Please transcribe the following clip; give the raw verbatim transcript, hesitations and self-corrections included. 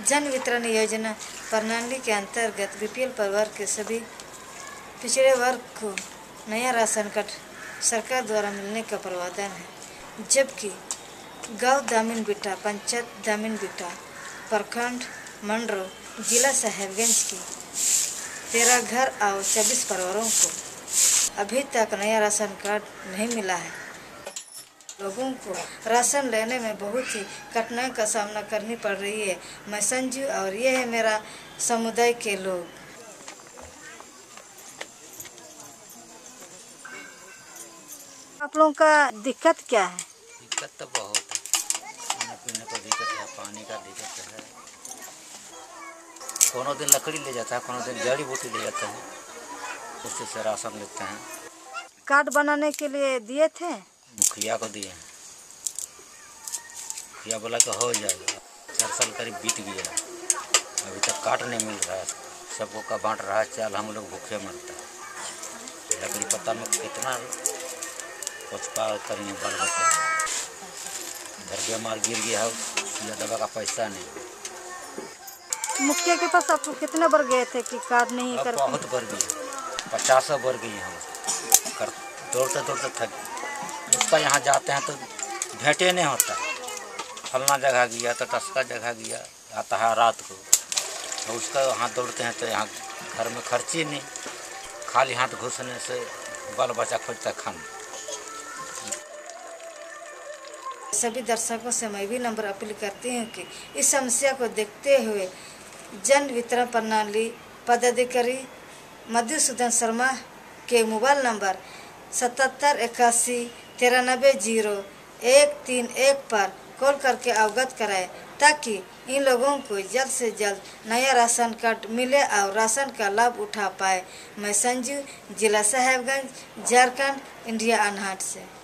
जन वितरण योजना प्रणाली के अंतर्गत बीपीएल परिवार के सभी पिछड़े वर्ग को नया राशन कार्ड सरकार द्वारा मिलने का प्रावधान है, जबकि गांव दामिन बिटा, पंचायत दामिन बिटा, प्रखंड मंडरो, जिला साहेबगंज की तेरह घर और चौबीस परिवारों को अभी तक नया राशन कार्ड नहीं मिला है। लोगों को राशन लेने में बहुत ही कठिनाई का सामना करनी पड़ रही है। मैं संजू और ये है मेरा समुदाय के लोग। आप लोगों का दिक्कत क्या है? दिक्कत तो बहुत है, खाने पीने को दिक्कत है, पानी का दिक्कत है। कोनो दिन लकड़ी ले जाता है, कोनो दिन जड़ी बूटी ले जाते हैं, उससे से राशन लेते हैं। कार्ड बनाने के लिए दिए थे? मुखिया को दिए हैं, मुखिया बोला कि हो जाएगा। चार साल करीब बीत गया, अभी तक कार्ड नहीं मिल रहा है। सबको का बांट रहा है चाल, हम लोग भूखे मरते हैं। लकड़ी पत्ता में कितना पचपा करेंगे बाल बच्चा। घर बीमार गिर गया है, या दवा का पैसा नहीं। मुखिया के पास आप कितने बार गए थे कि कार्ड नहीं कर? बहुत बार गए, पचास बार गए हम। कर दौड़ते दौड़ते थक, उसका यहाँ जाते हैं तो भेंटे नहीं होता। फलना जगह गया तो टसका जगह गया, आता है रात को, तो उसका वहाँ दौड़ते हैं तो यहाँ घर में खर्ची नहीं, खाली हाथ घुसने से बाल बच्चा खोजता खाना। सभी दर्शकों से मैं भी नंबर अपील करती हूँ कि इस समस्या को देखते हुए जन वितरण प्रणाली पदाधिकारी मधुसूदन शर्मा के मोबाइल नंबर सतहत्तर इक्यासी तिरानबे जीरो एक तीन एक पर कॉल करके अवगत कराएं, ताकि इन लोगों को जल्द से जल्द नया राशन कार्ड मिले और राशन का लाभ उठा पाए। मैं संजू, जिला साहेबगंज, झारखंड, इंडिया अनहट से।